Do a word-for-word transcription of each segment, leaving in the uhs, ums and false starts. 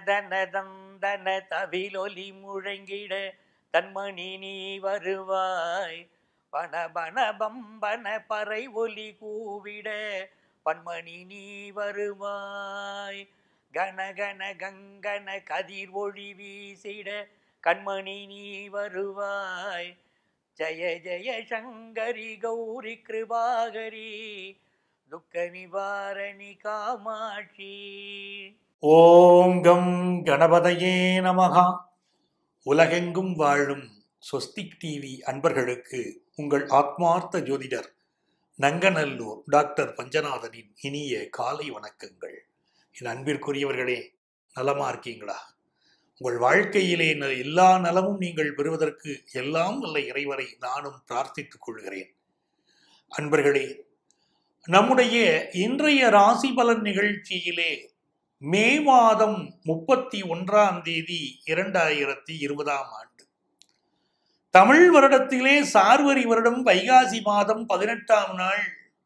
தன தந்தன தவிலொலி முழங்கிட தன்மணி நீ வருவாய். பணபண பம்பன பறை ஒலி கூவிட பன்மணி நீ வருவாய். கணகன கங்கன கதிர் ஒளி வீசிட கண்மணி நீ வருவாய். ஜய ஜய சங்கரி கௌரி கிருபாகரி துக்க நிவாரணி காமாட்சி. ஓம் கம் கணபதையே நமகா. உலகெங்கும் வாழும் ஸ்வஸ்திக் டிவி அன்பர்களுக்கு உங்கள் ஆத்மார்த்த ஜோதிடர் நங்கநல்லூர் டாக்டர் பஞ்சநாதனின் இனிய காலை வணக்கங்கள். என் அன்பிற்குரியவர்களே, நலமா இருக்கீங்களா? உங்கள் வாழ்க்கையிலே எல்லா நலமும் நீங்கள் பெறுவதற்கு எல்லாம் வல்ல இறைவரை நானும் பிரார்த்தித்துக் கொள்கிறேன். அன்பர்களே, நம்முடைய இன்றைய ராசி பலன் நிகழ்ச்சியிலே மே மாதம் முப்பத்தி ஒன்றாம் தேதி இரண்டாயிரத்தி இருபதாம் ஆண்டு தமிழ் வருடத்திலே சார்வரி வருடம் வைகாசி மாதம் பதினெட்டாம் நாள்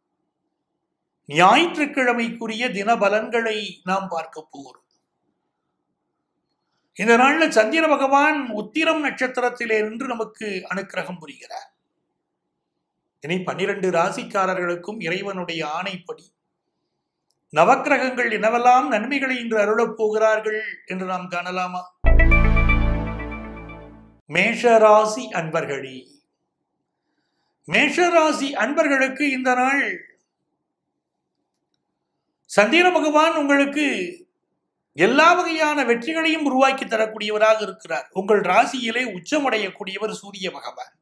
ஞாயிற்றுக்கிழமைக்குரிய தின பலன்களை நாம் பார்க்க போகிறோம். இந்த நாள்ல சந்திர பகவான் உத்திரம் நட்சத்திரத்திலே நின்று நமக்கு அனுக்கிரகம் புரிகிறார். இனி பன்னிரண்டு ராசிக்காரர்களுக்கும் இறைவனுடைய ஆணைப்படி நவக்கிரகங்கள் என்னவெல்லாம் நன்மைகளை இன்று அருளப் போகிறார்கள் என்று நாம் காணலாமா? மேஷராசி அன்பர்களே, மேஷராசி அன்பர்களுக்கு இந்த நாள் சந்திர பகவான் உங்களுக்கு எல்லா வகையான வெற்றிகளையும் உருவாக்கி தரக்கூடியவராக இருக்கிறார். உங்கள் ராசியிலே உச்சமடையக்கூடியவர் சூரிய பகவான்.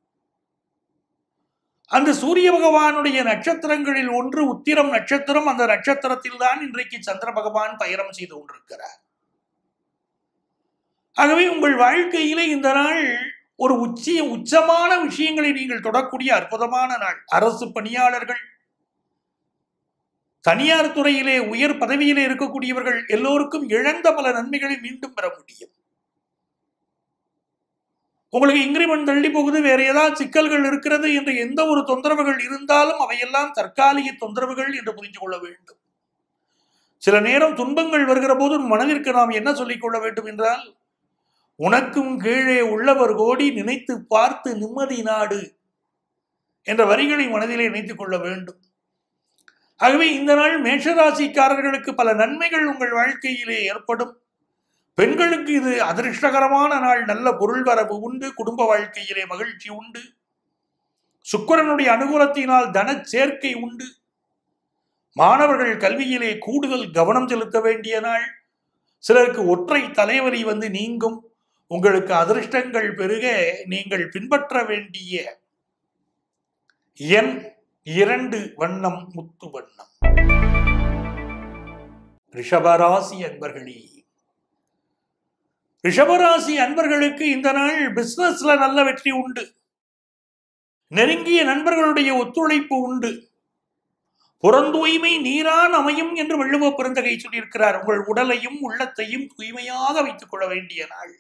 அந்த சூரிய பகவானுடைய நட்சத்திரங்களில் ஒன்று உத்திரம் நட்சத்திரம். அந்த நட்சத்திரத்தில் தான் இன்றைக்கு சந்திர பகவான் பயணம் செய்து கொண்டிருக்கிறார். ஆகவே உங்கள் வாழ்க்கையிலே இந்த நாள் ஒரு உச்சிய உச்சமான விஷயங்களை நீங்கள் தொடக்கூடிய அற்புதமான நாள். அரசு பணியாளர்கள், தனியார் துறையிலே உயர் பதவியிலே இருக்கக்கூடியவர்கள் எல்லோருக்கும் இழந்த பல நன்மைகளை மீண்டும் பெற முடியும். உங்களுக்கு இன்கிரிமெண்ட் தள்ளி போகுது, வேற ஏதாவது சிக்கல்கள் இருக்கிறது என்று எந்த ஒரு தொந்தரவுகள் இருந்தாலும் அவையெல்லாம் தற்காலிக தொந்தரவுகள் என்று புரிந்து கொள்ள வேண்டும். சில நேரம் துன்பங்கள் வருகிற போது மனதிற்கு நாம் என்ன சொல்லிக் கொள்ள வேண்டும் என்றால், உனக்கும் கீழே உள்ளவர் கோடி நினைத்து பார்த்து நிம்மதி நாடு என்ற வரிகளை மனதிலே நினைத்துக் கொள்ள வேண்டும். ஆகவே இந்த நாள் மேஷராசிக்காரர்களுக்கு பல நன்மைகள் உங்கள் வாழ்க்கையிலே ஏற்படும். பெண்களுக்கு இது அதிர்ஷ்டகரமான நாள். நல்ல பொருள் வரவு உண்டு, குடும்ப வாழ்க்கையிலே மகிழ்ச்சி உண்டு, சுக்கிரனுடைய அனுகூலத்தினால் தன சேர்க்கை உண்டு. மாணவர்கள் கல்வியிலே கூடுதல் கவனம் செலுத்த வேண்டிய நாள். சிலருக்கு ஒற்றை தலைவலி வந்து நீங்கும். உங்களுக்கு அதிர்ஷ்டங்கள் பெருக நீங்கள் பின்பற்ற வேண்டிய எண் இரண்டு, வண்ணம் முத்து வண்ணம். ரிஷபராசி அன்பர்களே, ரிஷபராசி அன்பர்களுக்கு இந்த நாள் பிசினஸ்ல நல்ல வெற்றி உண்டு. நெருங்கிய நண்பர்களுடைய ஒத்துழைப்பு உண்டு. புறந்தூய்மை நீரான் அமையும் என்று வள்ளுவ பெருந்தகை சொல்லியிருக்கிறார். உங்கள் உடலையும் உள்ளத்தையும் தூய்மையாக வைத்துக் கொள்ள வேண்டிய நாள்.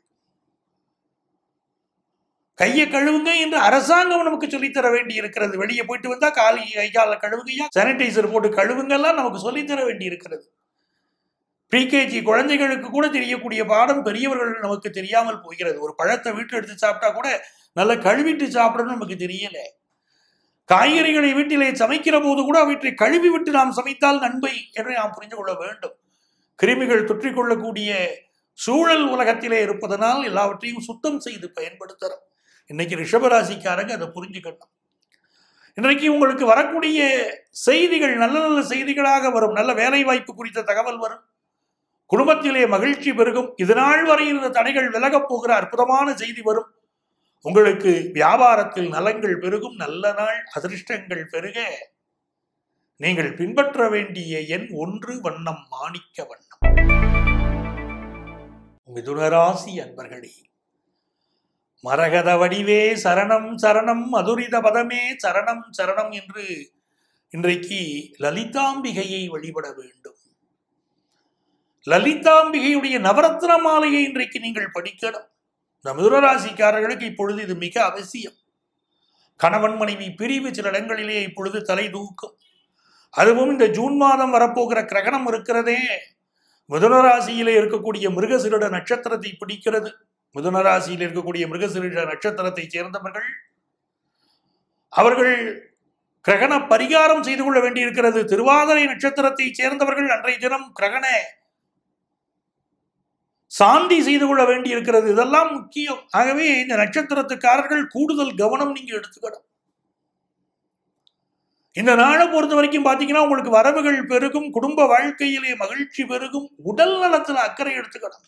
கையை கழுவுங்க என்று அரசாங்கம் நமக்கு சொல்லித்தர வேண்டி இருக்கிறது. வெளியே போயிட்டு வந்தா காலி கையால கழுவுகையா, சானிடைசர் போட்டு கழுவுங்கெல்லாம் நமக்கு சொல்லித்தர வேண்டி இருக்கிறது. ப்ரீகேஜி குழந்தைகளுக்கு கூட தெரியக்கூடிய பாடம் பெரியவர்கள் நமக்கு தெரியாமல் போகிறது. ஒரு பழத்தை வீட்டில் எடுத்து சாப்பிட்டா கூட நல்லா கழுவிட்டு சாப்பிடணும் நமக்கு தெரியல. காய்கறிகளை வீட்டிலே சமைக்கிற போது கூட வீட்டை கழுவி விட்டு நாம் சமைத்தால் நன்மை என்று நாம் புரிந்து கொள்ள வேண்டும். கிருமிகள் தொற்றிக்கொள்ளக்கூடிய சூழல் உலகத்திலே இருப்பதனால் எல்லாவற்றையும் சுத்தம் செய்து பயன்படுத்துறோம். இன்னைக்கு ரிஷபராசிக்காரங்க அதை புரிஞ்சுக்கணும். இன்றைக்கு உங்களுக்கு வரக்கூடிய செய்திகள் நல்ல நல்ல செய்திகளாக வரும். நல்ல வேலை வாய்ப்பு குறித்த தகவல் வரும். குடும்பத்திலே மகிழ்ச்சி பெருகும். இது நாள் வரை இருந்த தடைகள் விலகப் போகிற அற்புதமான செய்தி வரும். உங்களுக்கு வியாபாரத்தில் நலங்கள் பெருகும். நல்ல நாள். அதிர்ஷ்டங்கள் பெருக நீங்கள் பின்பற்ற வேண்டிய எண் ஒன்று, வண்ணம் மாணிக்க வண்ணம். மிதுனராசி அன்பர்களே, மரகத வடிவே சரணம் சரணம், மதுரித பதமே சரணம் சரணம் என்று இன்றைக்கு லலிதாம்பிகையை வழிபட வேண்டும். லலிதாம்பிகையுடைய நவரத்ன மாலையை இன்றைக்கு நீங்கள் படிக்கணும். இந்த மிதுனராசிக்காரர்களுக்கு இப்பொழுது இது மிக அவசியம். கணவன் மனைவி பிரிவு சில இடங்களிலே இப்பொழுது தலை தூக்கும். அதுவும் இந்த ஜூன் மாதம் வரப்போகிற கிரகணம் இருக்கிறதே, மிதுன ராசியிலே இருக்கக்கூடிய மிருகசீரிட நட்சத்திரத்தை பிடிக்கிறது. மிதுன ராசியில் இருக்கக்கூடிய மிருகசீரிட நட்சத்திரத்தை சேர்ந்தவர்கள் அவர்கள் கிரகண பரிகாரம் செய்து கொள்ள வேண்டியிருக்கிறது. திருவாதிரை நட்சத்திரத்தை சேர்ந்தவர்கள் அன்றைய தினம் கிரகண சாந்தி செய்து கொள்ள வேண்டியிருக்கிறது. இதெல்லாம் முக்கியம். ஆகவே இந்த நட்சத்திரத்துக்காரர்கள் கூடுதல் கவனம் நீங்க எடுத்துக்கணும். இந்த நாளை பொறுத்த வரைக்கும் பாத்தீங்கன்னா உங்களுக்கு வரவுகள் பெருகும், குடும்ப வாழ்க்கையிலே மகிழ்ச்சி பெருகும், உடல் நலத்துல அக்கறை எடுத்துக்கணும்.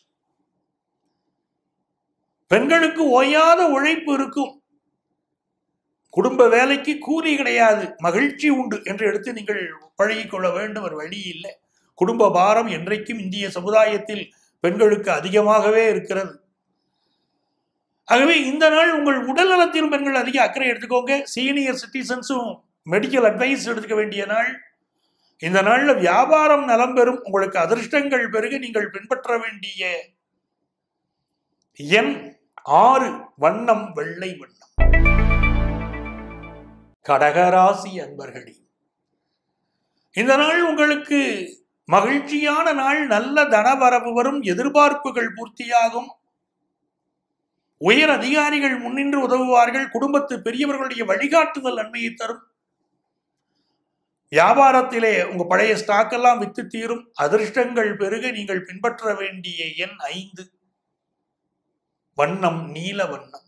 பெண்களுக்கு ஓயாத உழைப்பு இருக்கும். குடும்ப வேலைக்கு கூலி கிடையாது, மகிழ்ச்சி உண்டு என்று எடுத்து நீங்கள் பழகிக்கொள்ள வேண்டும். ஒரு வழி இல்லை. குடும்ப பாரம் என்றைக்கும் இந்திய சமுதாயத்தில் பெண்களுக்கு அதிகமாகவே இருக்கிறது. ஆகவே இந்த நாள் உங்கள் உடல் நலத்திலும் பெண்கள் அதிக அக்கறை எடுத்துக்கோங்க. சீனியர் சிட்டிசன்ஸும் மெடிக்கல் அட்வைஸ் எடுத்துக்க வேண்டிய நாள். இந்த நாள்ல வியாபாரம் நலம் பெறும், உங்களுக்கு அதிர்ஷ்டங்கள் பெருக. நீங்கள் பின்பற்ற வேண்டிய எண் ஆறு, வண்ணம் வெள்ளை வண்ணம். கடகராசி அன்பர்களே, இந்த நாள் உங்களுக்கு மகிழ்ச்சியான நாள். நல்ல தனவரவு வரும், எதிர்பார்ப்புகள் பூர்த்தியாகும், உயர் அதிகாரிகள் முன்னின்று உதவுவார்கள், குடும்பத்து பெரியவர்களுடைய வழிகாட்டுதல் நன்மையை தரும். வியாபாரத்திலே உங்க பழைய ஸ்டாக் எல்லாம் வித்து தீரும், அதிர்ஷ்டங்கள் பெருக. நீங்கள் பின்பற்ற வேண்டிய எண் ஐந்து, வண்ணம் நீல வண்ணம்.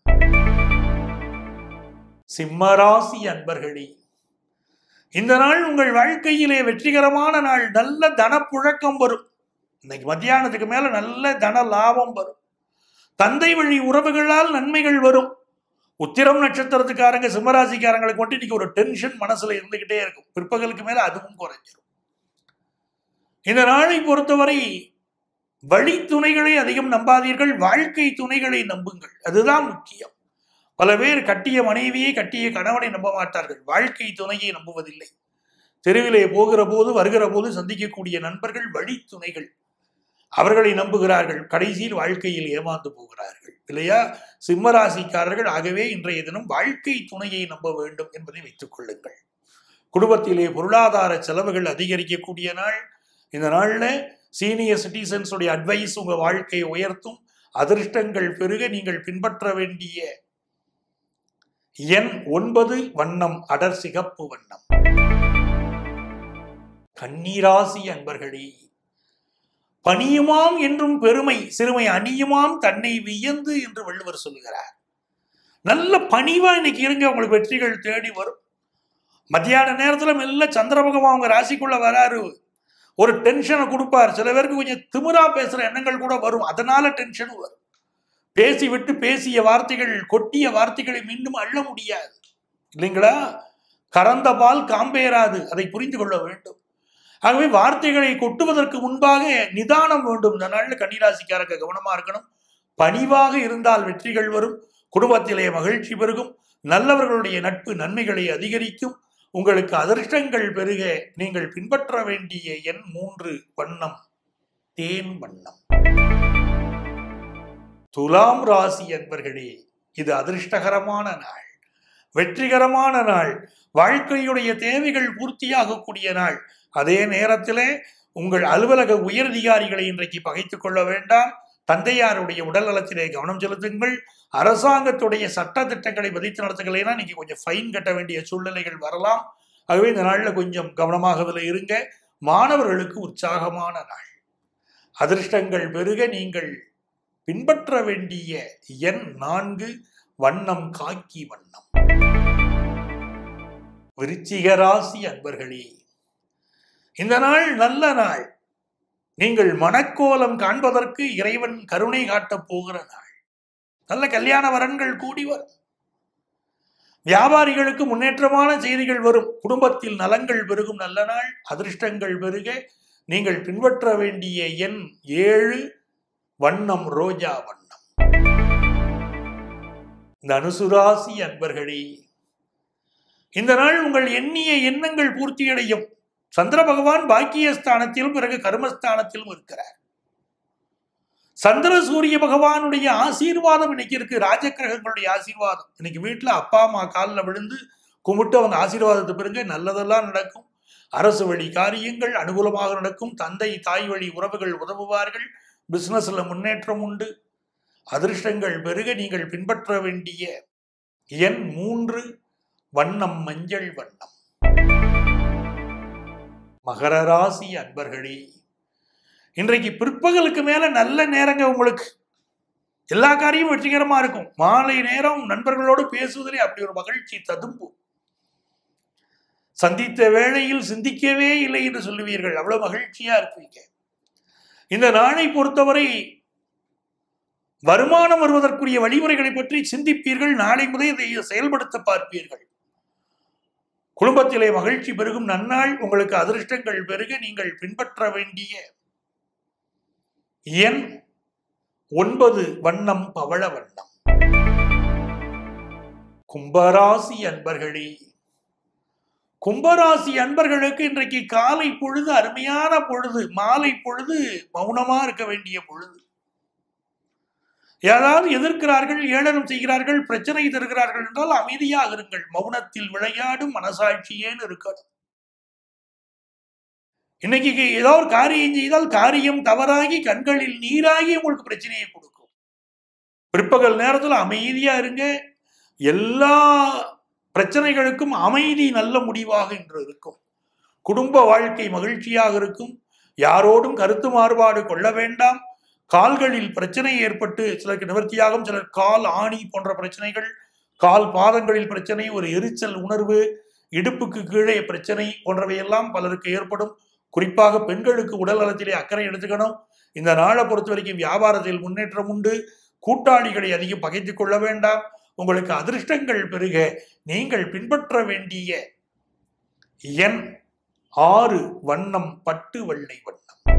சிம்மராசி அன்பர்களே, இந்த நாள் உங்கள் வாழ்க்கையிலே வெற்றிகரமான நாள். நல்ல தனப்புழக்கம் வரும். இன்னைக்கு மத்தியானத்துக்கு மேல நல்ல தன லாபம் வரும். தந்தை வழி உறவுகளால் நன்மைகள் வரும். உத்திரம் நட்சத்திரத்துக்காரங்க சிம்மராசிக்காரங்களுக்கு மட்டும் இன்னைக்கு ஒரு டென்ஷன் மனசுல இருந்துகிட்டே இருக்கும். பிற்பகலுக்கு மேல அதுவும் குறைஞ்சிடும். இந்த நாளை பொறுத்தவரை வழி துணைகளை அதிகம் நம்பாதீர்கள், வாழ்க்கை துணைகளை நம்புங்கள். அதுதான் முக்கியம். பல பேர் கட்டிய மனைவியை, கட்டிய கணவனை நம்ப மாட்டார்கள், வாழ்க்கை துணையை நம்புவதில்லை. தெருவிலே போகிற போது வருகிற போது சந்திக்கக்கூடிய நண்பர்கள் வழி துணைகள், அவர்களை நம்புகிறார்கள். கடைசியில் வாழ்க்கையில் ஏமாந்து போகிறார்கள் இல்லையா? சிம்மராசிக்காரர்கள் ஆகவே இன்றைய தினம் வாழ்க்கை துணையை நம்ப வேண்டும் என்பதை வைத்துக் கொள்ளுங்கள். குடும்பத்திலே பொருளாதார செலவுகள் அதிகரிக்கக்கூடிய நாள். இந்த நாள்ல சீனியர் சிட்டிசன்ஸ் உடைய அட்வைஸ் உங்க வாழ்க்கையை உயர்த்தும், அதிர்ஷ்டங்கள் பெருக. நீங்கள் பின்பற்ற வேண்டிய எண் ஒன்பது, வண்ணம் அடர் சிகப்பு வண்ணம். கன்னிராசி அன்பர்களே, பணியுமாம் என்றும் பெருமை, சிறுமை அணியுமாம் தன்னை வியந்து என்று வள்ளுவர் சொல்லுகிறார். நல்ல பணிவா இன்னைக்கு இருங்க, உங்களுக்கு வெற்றிகள் தேடி வரும். மத்தியான நேரத்துல மெல்ல சந்திர பகவான் அவங்க ராசிக்குள்ள வராரு, ஒரு டென்ஷனை கொடுப்பார். சில பேருக்கு கொஞ்சம் திமிரா பேசுற எண்ணங்கள் கூட வரும், அதனால டென்ஷன் வரும். பேசி விட்டு பேசிய வார்த்தைகள், கொட்டிய வார்த்தைகளை மீண்டும் அள்ள முடியாது இல்லைங்களா? கறந்த பால் காம்பேறாது, அதை புரிந்து கொள்ள வேண்டும். ஆகவே வார்த்தைகளை கொட்டுவதற்கு முன்பாக நிதானம் வேண்டும். இந்த நாளில் கன்னிராசிக்காரங்க கவனமா இருக்கணும். பணிவாக இருந்தால் வெற்றிகள் வரும், குடும்பத்திலே மகிழ்ச்சி பெருகும், நல்லவர்களுடைய நட்பு நன்மைகளை அதிகரிக்கும், உங்களுக்கு அதிர்ஷ்டங்கள் பெருக. நீங்கள் பின்பற்ற வேண்டிய எண் மூன்று, வண்ணம் தேன் வண்ணம். துலாம் ராசி அன்பர்களே, இது அதிர்ஷ்டகரமான நாள், வெற்றிகரமான நாள், வாழ்க்கையுடைய தேவைகள் பூர்த்தியாகக்கூடிய நாள். அதே நேரத்திலே உங்கள் அலுவலக உயரதிகாரிகளை இன்றைக்கு பகைத்துக் கொள்ள வேண்டாம். தந்தையாருடைய உடல் நலத்திலே கவனம் செலுத்துங்கள். அரசாங்கத்துடைய சட்ட திட்டங்களை மதித்து நடத்துகளேனா இன்னைக்கு கொஞ்சம் ஃபைன் கட்ட வேண்டிய சூழ்நிலைகள் வரலாம். ஆகவே இந்த நாளில் கொஞ்சம் கவனமாக இருங்க. மாணவர்களுக்கு உற்சாகமான நாள், அதிர்ஷ்டங்கள் பெருக. நீங்கள் பின்பற்ற வேண்டிய எண் நான்கு, வண்ணம் காக்கி வண்ணம். விருச்சிக ராசி அன்பர்களே, இந்த நாள் நல்ல நாள். நீங்கள் மனக்கோலம் காண்பதற்கு இறைவன் கருணை காட்டப் போகிற நாள். நல்ல கல்யாண வரன்கள் கூடி வரும். வியாபாரிகளுக்கு முன்னேற்றமான செய்திகள் வரும். குடும்பத்தில் நலங்கள் பெருகும் நல்ல நாள், அதிர்ஷ்டங்கள் பெருக. நீங்கள் பின்பற்ற வேண்டிய எண் ஏழு, வண்ணம் ரோஜா வண்ணம். தனுசு ராசி அன்பர்களே, இந்த நாள் உங்கள் எண்ணிய எண்ணங்கள் பூர்த்தியடையும். சந்திர பகவான் பாக்கியஸ்தானத்திலும் பிறகு கர்மஸ்தானத்திலும் இருக்கிறார். சந்திர சூரிய பகவானுடைய ஆசீர்வாதம் இன்னைக்கு இருக்கு, ராஜகிரகங்களுடைய ஆசீர்வாதம். இன்னைக்கு வீட்டுல அப்பா அம்மா காலில் விழுந்து கும்பிட்டு அவங்க ஆசீர்வாதத்தை பெறுங்க, நல்லதெல்லாம் நடக்கும். அரசு வழி காரியங்கள் அனுகூலமாக நடக்கும். தந்தை தாய் வழி உறவுகள் உதவுவார்கள். பிசினஸ்ல முன்னேற்றம் உண்டு. அதிர்ஷ்டங்கள் பெருக. நீங்கள் பின்பற்ற வேண்டிய எண் மூன்று, வண்ணம் மஞ்சள் வண்ணம். மகர ராசி அன்பர்களே, இன்றைக்கு பிற்பகலுக்கு மேல நல்ல நேரங்க. உங்களுக்கு எல்லா காரியமும் வெற்றிகரமா இருக்கும். மாலை நேரம் நண்பர்களோடு பேசுவதிலே அப்படி ஒரு மகிழ்ச்சி ததும்பும். சந்தித்த வேளையில் சிந்திக்கவே இல்லை என்று சொல்லுவீர்கள். அவ்வளவு மகிழ்ச்சியா இருப்பீங்க. இந்த நாளை பொறுத்தவரை வருமானம் வருவதற்குரிய வழிமுறைகளை பற்றி சிந்திப்பீர்கள். நாளை முதல் இதை செயல்படுத்த பார்ப்பீர்கள். குடும்பத்திலே மகிழ்ச்சி பெருகும் நன்னாள். உங்களுக்கு அதிர்ஷ்டங்கள் பெருக. நீங்கள் பின்பற்ற வேண்டிய எண் ஒன்பது, வண்ணம் பவள வண்ணம். கும்பராசி அன்பர்களே, கும்பராசி அன்பர்களுக்கு இன்றைக்கு காலை பொழுது அருமையான பொழுது. மாலை பொழுது மௌனமா இருக்க வேண்டிய பொழுது. யாராவது எதிர்க்கிறார்கள், ஏளனம் செய்கிறார்கள், பிரச்சனை தருகிறார்கள் என்றால் அமைதியாக இருங்கள். மௌனத்தில் விளையாடும் மனசாட்சியேன்னு இருக்கணும். இன்னைக்கு ஏதோ ஒரு காரியம் செய்தால் காரியம் தவறாகி கண்களில் நீராகி உங்களுக்கு பிரச்சனையை கொடுக்கும். பிற்பகல் நேரத்தில் அமைதியா இருங்க. எல்லா பிரச்சனைகளுக்கும் அமைதி நல்ல முடிவாக இன்று இருக்கும். குடும்ப வாழ்க்கை மகிழ்ச்சியாக இருக்கும். யாரோடும் கருத்து மாறுபாடு கொள்ள வேண்டாம். கால்களில் பிரச்சனை ஏற்பட்டு சிலருக்கு நிவர்த்தியாகும். சிலர் கால் ஆணி போன்ற பிரச்சனைகள், கால் பாதங்களில் பிரச்சனை, ஒரு எரிச்சல் உணர்வு, இடுப்புக்கு கீழே பிரச்சனை போன்றவையெல்லாம் பலருக்கு ஏற்படும். குறிப்பாக பெண்களுக்கு உடல் நலத்திலே அக்கறை எடுத்துக்கணும். இந்த நாளை பொறுத்த வரைக்கும் வியாபாரத்தில் முன்னேற்றம் உண்டு. கூட்டாளிகளை அதிகம் பகைத்துக் கொள்ள வேண்டாம். உங்களுக்கு அதிர்ஷ்டங்கள் பெருக. நீங்கள் பின்பற்ற வேண்டிய எண் ஆறு, வண்ணம் பட்டு வெள்ளை வண்ணம்.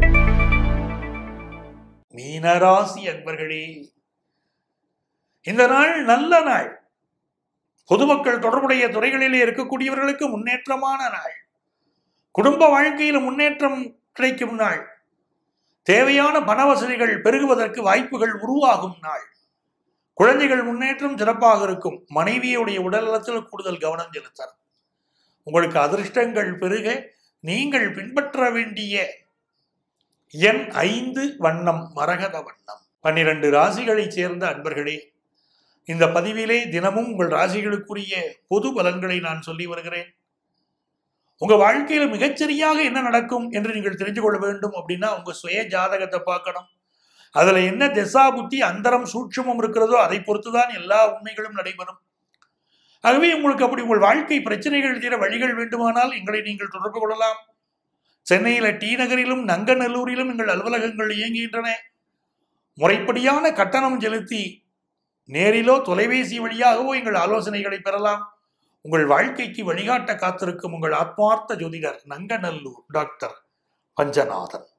மீனராசி அன்பர்களே, இந்த நாள் நல்ல நாள். பொதுமக்கள் தொடர்புடைய துறைகளிலே இருக்கக்கூடியவர்களுக்கு முன்னேற்றமான நாள். குடும்ப வாழ்க்கையில் முன்னேற்றம் கிடைக்கும் நாள். தேவையான பண வசதிகள் பெருகுவதற்கு வாய்ப்புகள் உருவாகும் நாள். குழந்தைகள் முன்னேற்றம் சிறப்பாக இருக்கும். மனைவியுடைய உடல் நலத்தில் கூடுதல் கவனம் செலுத்தணும். உங்களுக்கு அதிர்ஷ்டங்கள் பெருக. நீங்கள் பின்பற்ற வேண்டிய எண் ஐந்து, வண்ணம் மரகத வண்ணம். பன்னிரண்டு ராசிகளை சேர்ந்த அன்பர்களே, இந்த பதிவிலே தினமும் உங்கள் ராசிகளுக்குரிய பொது பலன்களை நான் சொல்லி வருகிறேன். உங்க வாழ்க்கையில மிகச்சரியாக என்ன நடக்கும் என்று நீங்கள் தெரிந்து கொள்ள வேண்டும் அப்படின்னா உங்க சுய ஜாதகத்தை பார்க்கணும். அதுல என்ன திசா புத்தி அந்தரம் சூட்சமும் இருக்கிறதோ அதை பொறுத்துதான் எல்லா உண்மைகளும் நடைபெறும். ஆகவே உங்களுக்கு அப்படி உங்கள் வாழ்க்கை பிரச்சனைகள் தீர வழிகள் வேண்டுமானால் எங்களை நீங்கள் தொடர்பு கொள்ளலாம். சென்னையில டி நகரிலும் நங்கநல்லூரிலும் எங்கள் அலுவலகங்கள் இயங்குகின்றன. முறைப்படியான கட்டணம் செலுத்தி நேரிலோ தொலைபேசி வழியாகவோ எங்கள் ஆலோசனைகளை பெறலாம். உங்கள் வாழ்க்கைக்கு வழிகாட்ட காத்திருக்கும் உங்கள் ஆத்மார்த்த ஜோதிடர் நங்கநல்லூர் டாக்டர் பஞ்சநாதன்.